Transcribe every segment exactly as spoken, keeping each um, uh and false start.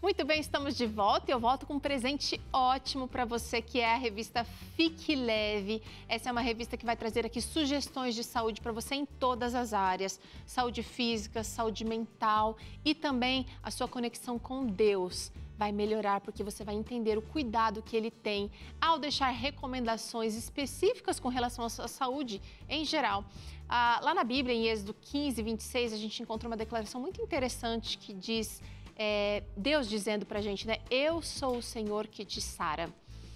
Muito bem, estamos de volta e eu volto com um presente ótimo para você, que é a revista Fique Leve. Essa é uma revista que vai trazer aqui sugestões de saúde para você em todas as áreas. Saúde física, saúde mental e também a sua conexão com Deus. Vai melhorar porque você vai entender o cuidado que ele tem ao deixar recomendações específicas com relação à sua saúde em geral. Ah, lá na Bíblia, em Êxodo quinze, vinte e seis, a gente encontra uma declaração muito interessante que diz... É, Deus dizendo pra gente, né? Eu sou o Senhor que te sara.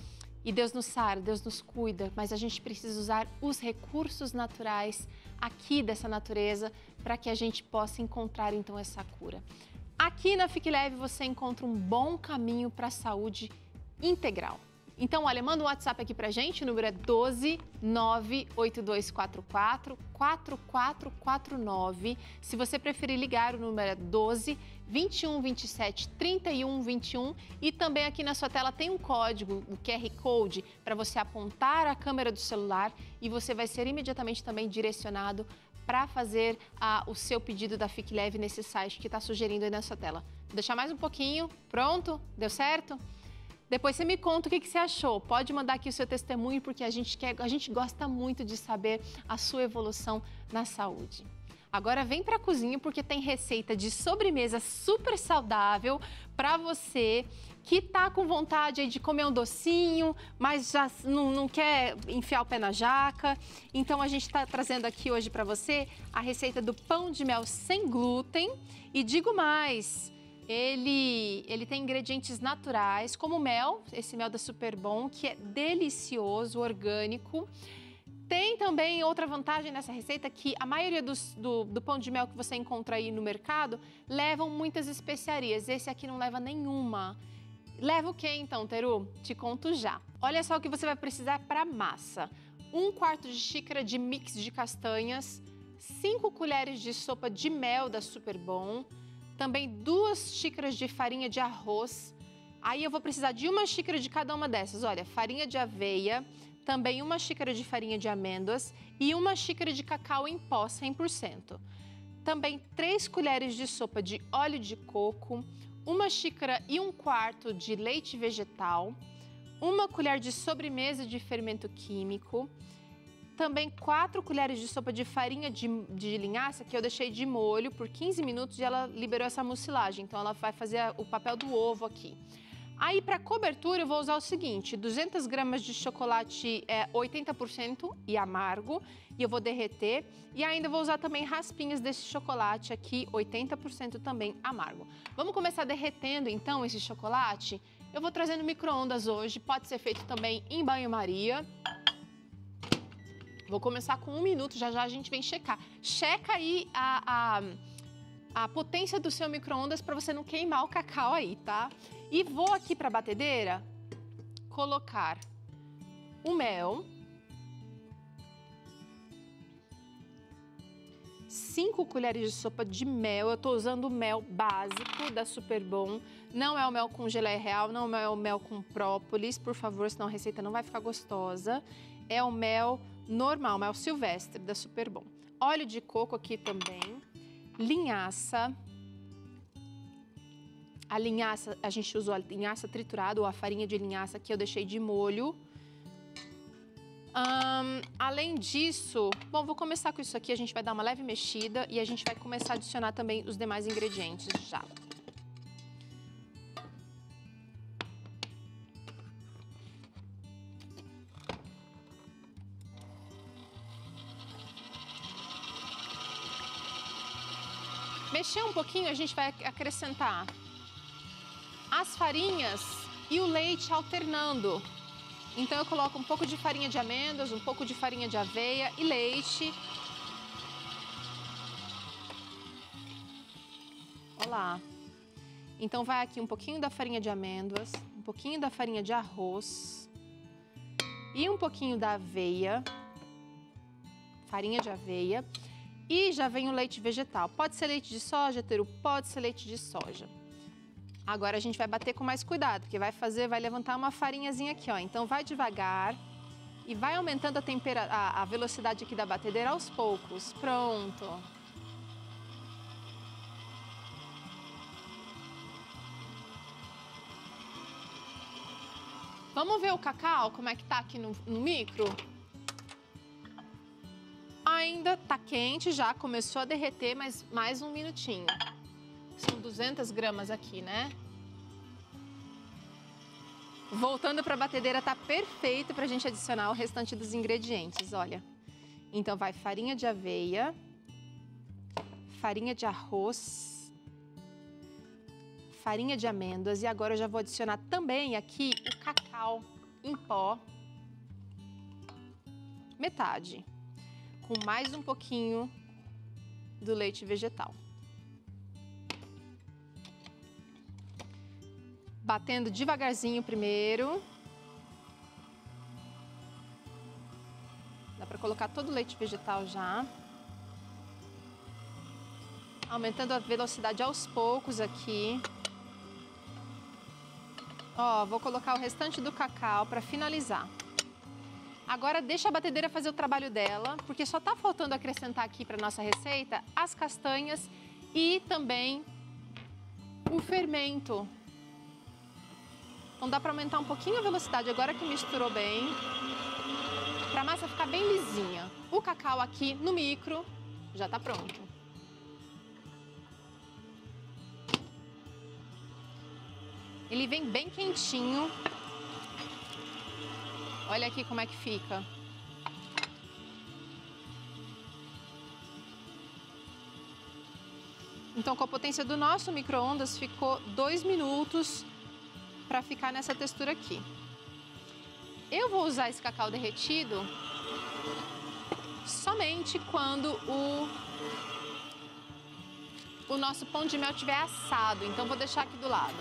E Deus nos sara, Deus nos cuida, mas a gente precisa usar os recursos naturais aqui dessa natureza para que a gente possa encontrar então essa cura. Aqui na Fique Leve você encontra um bom caminho para a saúde integral. Então, olha, manda um WhatsApp aqui pra gente, o número é doze, nove oito dois quatro quatro, quatro quatro quatro nove. Se você preferir ligar, o número é doze, vinte e um, vinte e sete, trinta e um, vinte e um. E também aqui na sua tela tem um código, o Q R Code, para você apontar a câmera do celular e você vai ser imediatamente também direcionado para fazer ah, o seu pedido da Fique Leve nesse site que está sugerindo aí na sua tela. Vou deixar mais um pouquinho. Pronto? Deu certo? Depois você me conta o que, que você achou. Pode mandar aqui o seu testemunho, porque a gente, quer, a gente gosta muito de saber a sua evolução na saúde. Agora vem para a cozinha, porque tem receita de sobremesa super saudável para você que tá com vontade aí de comer um docinho, mas já não, não quer enfiar o pé na jaca. Então a gente está trazendo aqui hoje para você a receita do pão de mel sem glúten. E digo mais... Ele, ele tem ingredientes naturais, como mel, esse mel da Superbom, que é delicioso, orgânico. Tem também outra vantagem nessa receita, que a maioria dos, do, do pão de mel que você encontra aí no mercado levam muitas especiarias. Esse aqui não leva nenhuma. Leva o que então, Teru? Te conto já. Olha só o que você vai precisar para massa. Um quarto de xícara de mix de castanhas, cinco colheres de sopa de mel da Superbom, também duas xícaras de farinha de arroz. Aí eu vou precisar de uma xícara de cada uma dessas. Olha, farinha de aveia, também uma xícara de farinha de amêndoas e uma xícara de cacau em pó cem por cento. Também três colheres de sopa de óleo de coco, uma xícara e um quarto de leite vegetal, uma colher de sobremesa de fermento químico, também quatro colheres de sopa de farinha de, de linhaça, que eu deixei de molho por quinze minutos e ela liberou essa mucilagem. Então, ela vai fazer o papel do ovo aqui. Aí, para cobertura, eu vou usar o seguinte, duzentas gramas de chocolate é, oitenta por cento e amargo, e eu vou derreter. E ainda vou usar também raspinhas desse chocolate aqui, oitenta por cento também amargo. Vamos começar derretendo, então, esse chocolate? Eu vou trazer no micro-ondas hoje, pode ser feito também em banho-maria. Vou começar com um minuto, já já a gente vem checar. Checa aí a, a, a potência do seu micro-ondas para você não queimar o cacau aí, tá? E vou aqui para a batedeira colocar o mel, cinco colheres de sopa de mel. Eu estou usando o mel básico da Superbom. Não é o mel com geleia real, não é o mel com própolis, por favor, senão a receita não vai ficar gostosa. É o mel normal, mel silvestre da Superbom. Óleo de coco aqui também, linhaça. A linhaça, a gente usou a linhaça triturada ou a farinha de linhaça que eu deixei de molho. Um, além disso, bom, vou começar com isso aqui, a gente vai dar uma leve mexida e a gente vai começar a adicionar também os demais ingredientes já. Mexer um pouquinho, a gente vai acrescentar as farinhas e o leite alternando. Então, eu coloco um pouco de farinha de amêndoas, um pouco de farinha de aveia e leite. Olha lá. Então, vai aqui um pouquinho da farinha de amêndoas, um pouquinho da farinha de arroz e um pouquinho da aveia, farinha de aveia. E já vem o leite vegetal. Pode ser leite de soja, Teru? Pode ser leite de soja. Agora a gente vai bater com mais cuidado, porque vai fazer, vai levantar uma farinhazinha aqui, ó. Então vai devagar e vai aumentando a, tempera, a, a velocidade aqui da batedeira aos poucos. Pronto. Vamos ver o cacau, como é que tá aqui no, no micro? Ainda tá quente, já começou a derreter, mas mais um minutinho. São duzentas gramas aqui, né? Voltando para a batedeira, tá perfeito para a gente adicionar o restante dos ingredientes, olha. Então vai farinha de aveia, farinha de arroz, farinha de amêndoas e agora eu já vou adicionar também aqui o cacau em pó, metade, com mais um pouquinho do leite vegetal. Batendo devagarzinho primeiro. Dá para colocar todo o leite vegetal já. Aumentando a velocidade aos poucos aqui. Ó, vou colocar o restante do cacau para finalizar. Agora deixa a batedeira fazer o trabalho dela, porque só tá faltando acrescentar aqui para nossa receita as castanhas e também o fermento. Então dá para aumentar um pouquinho a velocidade agora que misturou bem, para a massa ficar bem lisinha. O cacau aqui no micro já tá pronto. Ele vem bem quentinho. Olha aqui como é que fica. Então, com a potência do nosso micro-ondas, ficou dois minutos para ficar nessa textura aqui. Eu vou usar esse cacau derretido somente quando o, o nosso pão de mel estiver assado. Então, vou deixar aqui do lado.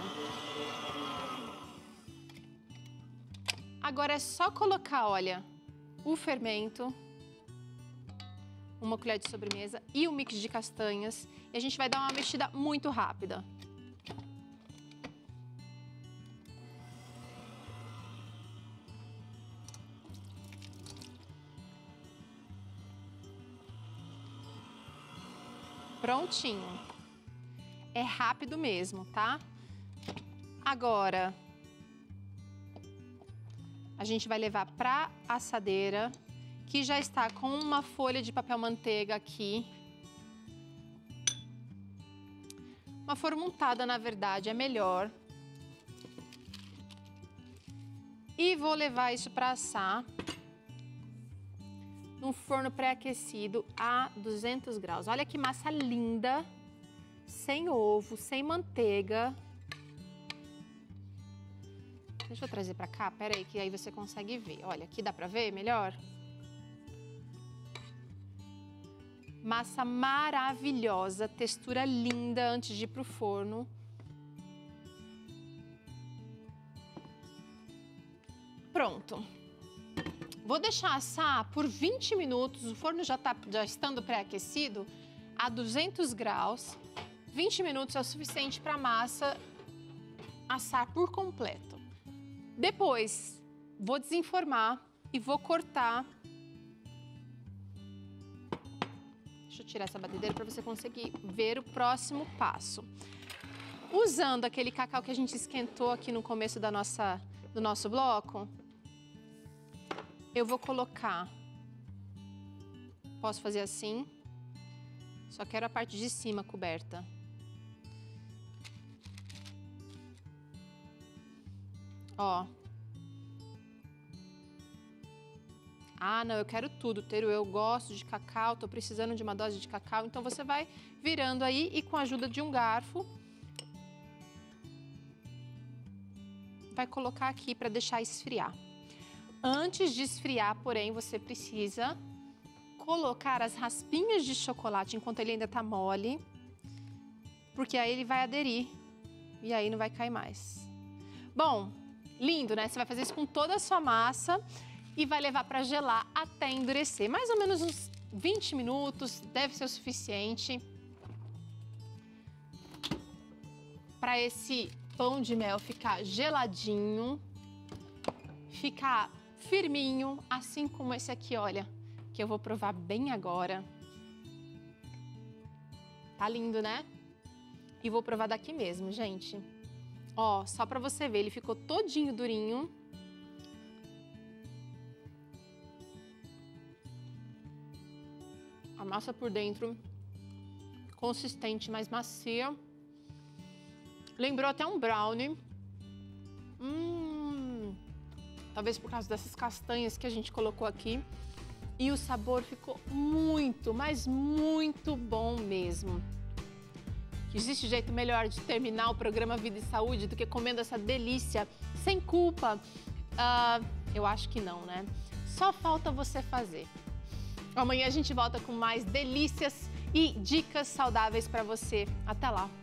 Agora é só colocar, olha, o fermento, uma colher de sobremesa e o mix de castanhas. E a gente vai dar uma mexida muito rápida. Prontinho. É rápido mesmo, tá? Agora, a gente vai levar para a assadeira, que já está com uma folha de papel manteiga aqui. Uma forma untada, na verdade, é melhor. E vou levar isso para assar num forno pré-aquecido a duzentos graus. Olha que massa linda, sem ovo, sem manteiga. Deixa eu trazer para cá, peraí, que aí você consegue ver. Olha, aqui dá para ver melhor? Massa maravilhosa, textura linda antes de ir pro forno. Pronto. Vou deixar assar por vinte minutos, o forno já tá já estando pré-aquecido a duzentos graus. vinte minutos é o suficiente para a massa assar por completo. Depois, vou desenformar e vou cortar. Deixa eu tirar essa batedeira para você conseguir ver o próximo passo. Usando aquele cacau que a gente esquentou aqui no começo da nossa, do nosso bloco, eu vou colocar, posso fazer assim, só quero a parte de cima coberta. Ó. Ah, não, eu quero tudo, Teru, eu gosto de cacau, tô precisando de uma dose de cacau, então você vai virando aí e com a ajuda de um garfo, vai colocar aqui para deixar esfriar. Antes de esfriar, porém, você precisa colocar as raspinhas de chocolate enquanto ele ainda tá mole, porque aí ele vai aderir e aí não vai cair mais. Bom, lindo, né? Você vai fazer isso com toda a sua massa e vai levar para gelar até endurecer. Mais ou menos uns vinte minutos, deve ser o suficiente para esse pão de mel ficar geladinho, ficar firminho, assim como esse aqui, olha, que eu vou provar bem agora. Tá lindo, né? E vou provar daqui mesmo, gente. Ó, só pra você ver, ele ficou todinho durinho. A massa por dentro, consistente, mas macia. Lembrou até um brownie. Hum, talvez por causa dessas castanhas que a gente colocou aqui. E o sabor ficou muito, mas muito bom mesmo. Existe jeito melhor de terminar o programa Vida e Saúde do que comendo essa delícia sem culpa? Uh, eu acho que não, né? Só falta você fazer. Amanhã a gente volta com mais delícias e dicas saudáveis para você. Até lá!